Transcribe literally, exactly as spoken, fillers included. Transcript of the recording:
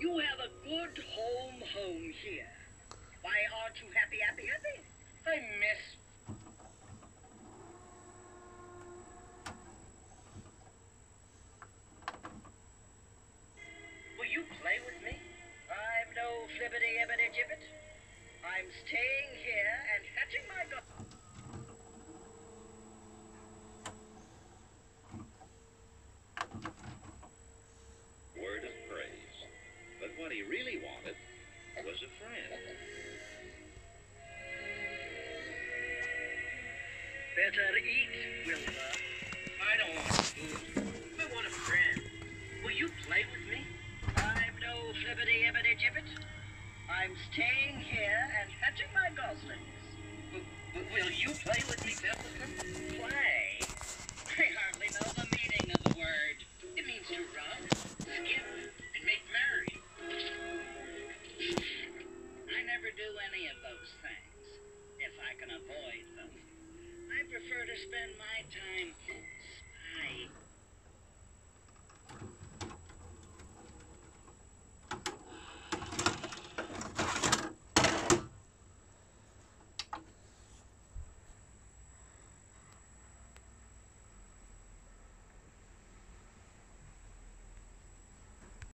You have a good home home here. Why aren't you happy, happy, happy? I miss... Will you play with me? I'm no flibbity-ibbity-jibbit. I'm staying here and hatching my gun. Word of praise. But what he really wanted was a friend. Better eat